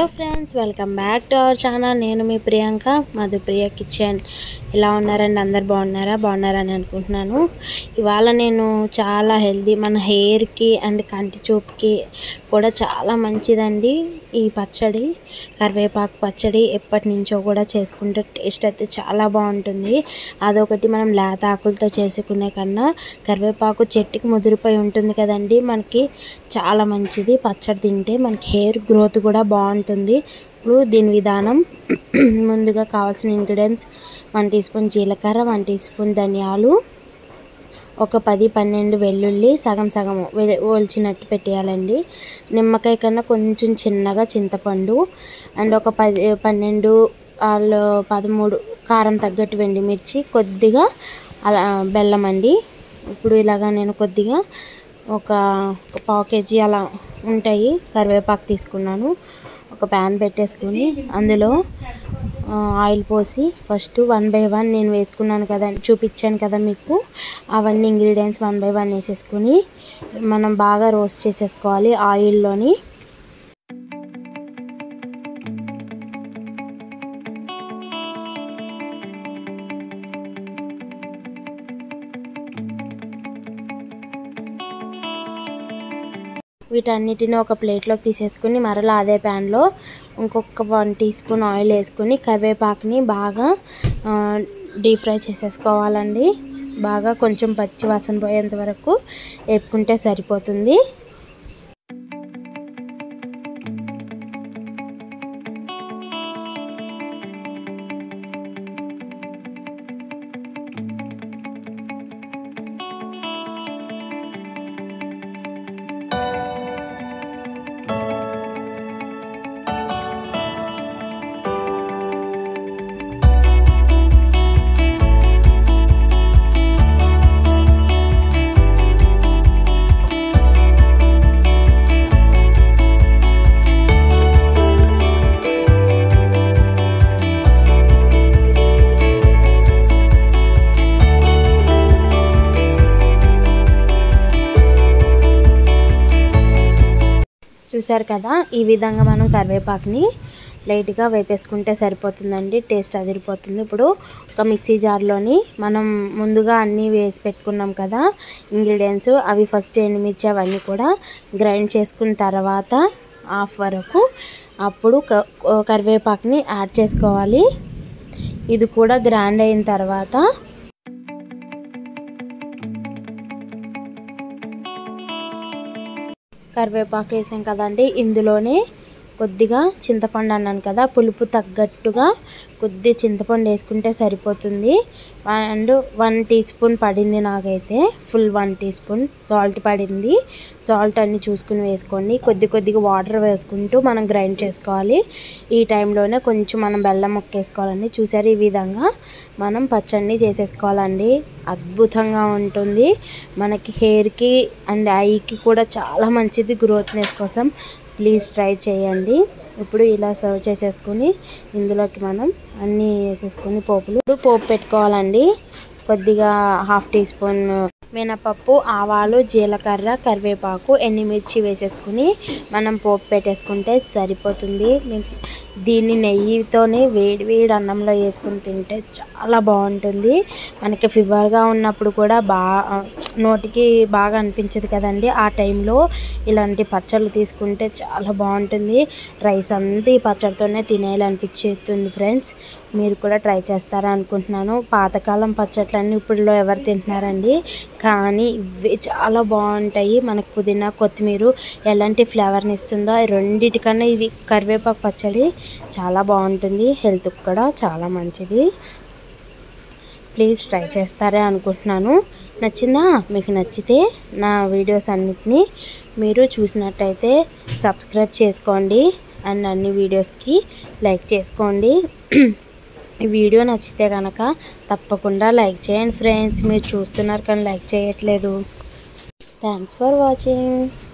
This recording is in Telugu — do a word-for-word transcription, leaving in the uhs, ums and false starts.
Friends welcome back to our channel. నేను మీ ప్రియాంక, మధుప్రియ కిచెన్. ఎలా ఉన్నారండి? అందరు బాగున్నారా? బాగున్నారని అనుకుంటున్నాను. ఇవాళ నేను చాలా హెల్దీ, మన హెయిర్కి అండ్ కంటి చూపుకి కూడా చాలా మంచిదండి ఈ పచ్చడి. కరివేపాకు పచ్చడి ఎప్పటి నుంచో కూడా చేసుకుంటే టేస్ట్ అయితే చాలా బాగుంటుంది. అదొకటి మనం లేత ఆకులతో చేసుకునే కన్నా కరివేపాకు చెట్టుకి ముదిరిపోయి ఉంటుంది కదండి, మనకి చాలా మంచిది. పచ్చడి తింటే మనకి హెయిర్ గ్రోత్ కూడా బాగుంటుంది. ఇప్పుడు దీని విధానం, ముందుగా కావాల్సిన ఇంగ్రీడియంట్స్: వన్ టీ స్పూన్ జీలకర్ర, వన్ టీ స్పూన్ ధనియాలు, ఒక పది పన్నెండు వెల్లుల్లి సగం సగం ఒలిచినట్టు పెట్టేయాలండి. నిమ్మకాయ కన్నా కొంచెం చిన్నగా చింతపండు, అండ్ ఒక పది పన్నెండు వాళ్ళు పదమూడు కారం తగ్గట్టు వెండి మిర్చి, కొద్దిగా అలా బెల్లం అండి. ఇప్పుడు ఇలాగా నేను కొద్దిగా ఒక పావు కేజీ అలా ఉంటాయి కరివేపాకు తీసుకున్నాను. ఒక ప్యాన్ పెట్టేసుకుని అందులో ఆయిల్ పోసి ఫస్ట్ వన్ బై వన్ నేను వేసుకున్నాను కదా, చూపించాను కదా మీకు, అవన్నీ ఇంగ్రీడియంట్స్ వన్ బై వన్ వేసేసుకుని మనం బాగా రోస్ట్ చేసేసుకోవాలి ఆయిల్లోని. వీటన్నిటిని ఒక ప్లేట్లోకి తీసేసుకుని మరలా అదే ప్యాన్లో ఇంకొక వన్ టీ స్పూన్ ఆయిల్ వేసుకుని కరివేపాకుని బాగా డీప్ ఫ్రై చేసేసుకోవాలండి. బాగా కొంచెం పచ్చి వాసన పోయేంత వరకు వేపుకుంటే సరిపోతుంది. చూసారు కదా, ఈ విధంగా మనం కరివేపాకుని లైట్గా వేపేసుకుంటే సరిపోతుందండి. టేస్ట్ అదిరిపోతుంది. ఇప్పుడు ఒక మిక్సీ జార్లోని మనం ముందుగా అన్నీ వేసి పెట్టుకున్నాం కదా ఇంగ్రీడియంట్స్, అవి ఫస్ట్ ఎండుమిర్చి అవన్నీ కూడా గ్రైండ్ చేసుకున్న తర్వాత హాఫ్ వరకు అప్పుడు కరివేపాకుని యాడ్ చేసుకోవాలి. ఇది కూడా గ్రైండ్ అయిన తర్వాత కరివేపాకు వేసాం కదండి, ఇందులోనే కొద్దిగా చింతపండు అన్నాను కదా, పులుపు తగ్గట్టుగా కొద్ది చింతపండు వేసుకుంటే సరిపోతుంది. అండ్ వన్ టీ స్పూన్ పడింది నాకైతే, full one teaspoon salt పడింది. సాల్ట్ అన్ని చూసుకుని వేసుకోండి. కొద్ది కొద్దిగా వాటర్ వేసుకుంటూ మనం గ్రైండ్ చేసుకోవాలి. ఈ టైంలోనే కొంచెం మనం బెల్లం ముక్కేసుకోవాలండి. చూసారు, ఈ విధంగా మనం పచ్చడిని చేసేసుకోవాలండి. అద్భుతంగా ఉంటుంది. మనకి హెయిర్కి అండ్ ఐకి కూడా చాలా మంచిది, గ్రోత్నెస్ కోసం. ప్లీజ్ ట్రై చేయండి. ఇప్పుడు ఇలా సర్వ్ చేసేసుకొని ఇందులోకి మనం అన్నీ వేసేసుకొని పోపులు పోపు పెట్టుకోవాలండి. కొద్దిగా హాఫ్ టీ స్పూన్ మినపప్పు, ఆవాలు, జీలకర్ర, కరివేపాకు, ఎండుమిర్చి వేసేసుకుని మనం పోపు పెట్టేసుకుంటే సరిపోతుంది. దీన్ని నెయ్యితోనే వేడి వేడి అన్నంలో వేసుకుని తింటే చాలా బాగుంటుంది. మనకి ఫీవర్గా ఉన్నప్పుడు కూడా బాగా నోటికి బాగా అనిపించదు కదండి, ఆ టైంలో ఇలాంటి పచ్చళ్ళు తీసుకుంటే చాలా బాగుంటుంది. రైస్ అంతా ఈ పచ్చడితోనే తినేయాలనిపించేస్తుంది. ఫ్రెండ్స్, మీరు కూడా ట్రై చేస్తారా అనుకుంటున్నాను. పాతకాలం పచ్చట్లన్నీ ఇప్పుడులో ఎవరు తింటున్నారండి, కానీ ఇవి చాలా బాగుంటాయి. మనకు పుదీనా, కొత్తిమీర ఎలాంటి ఫ్లేవర్ని ఇస్తుందో, రెండిటికన్నా ఇది కరివేపాకు పచ్చడి చాలా బాగుంటుంది. హెల్త్కి కూడా చాలా మంచిది. ప్లీజ్ ట్రై చేస్తారే అనుకుంటున్నాను. నచ్చిందా? మీకు నచ్చితే నా వీడియోస్ అన్నిటినీ మీరు చూసినట్టయితే సబ్స్క్రైబ్ చేసుకోండి అండ్ అన్ని వీడియోస్కి లైక్ చేసుకోండి. ఈ వీడియో నచ్చితే కనుక తప్పకుండా లైక్ చేయండి ఫ్రెండ్స్. మీరు చూస్తున్నారు కానీ లైక్ చేయట్లేదు. Thanks for watching.